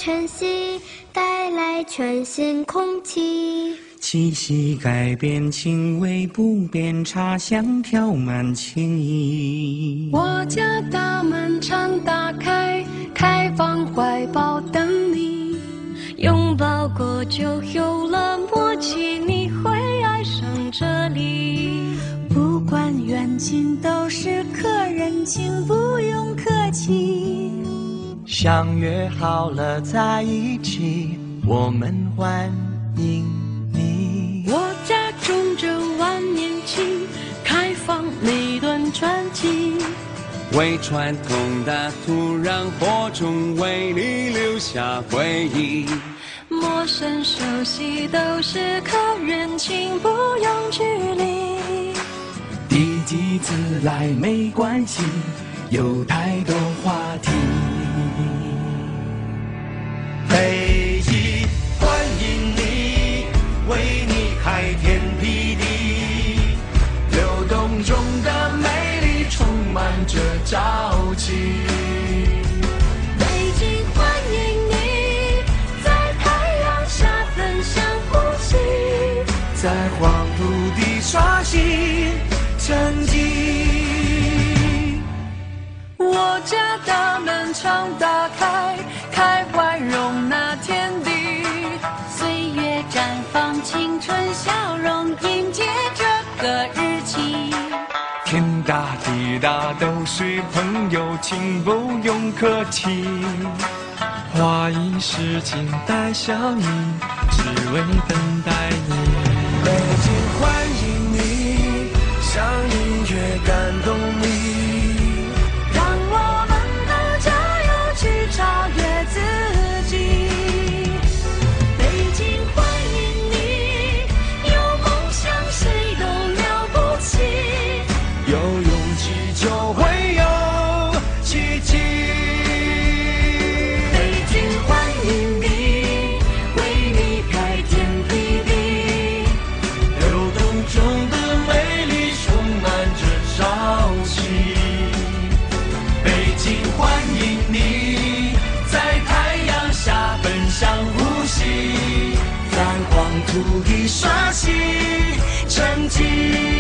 晨曦，带来全新空气。 气息改变，情味不变，茶香飘满情意。 我家大门常打开，开放怀抱等你。 拥抱过就有了默契，你会爱上这里。 不管远近都是客人情，不用客气。 相约好了在一起，我们欢迎你。 我家种着万年青，开放每段传奇。 为传统的土壤播种，为你留下回忆。 陌生熟悉都是客人情，不用距离。 第几次来没关系，有太多话题。北极欢迎你，为你开天辟地，流动中的美丽充满着朝气。 北京欢迎你，在太阳下分享呼吸， 在黄土地刷新成绩。 我家大门常打开，开怀容纳天地。 岁月绽放青春笑容，迎接这个日期。 天大地大都是朋友，请不用客气。花一世情带笑意，只为等待你。北京欢迎你，像音乐感动你， 让我们都加油去超越自己。北京欢迎你，有梦想谁都了不起。 有勇气就会有奇迹。 北京欢迎你，为你开天辟地， 流动中的美丽充满着朝气。北京欢迎你，在太阳下分享呼吸，在黄土地刷新成绩。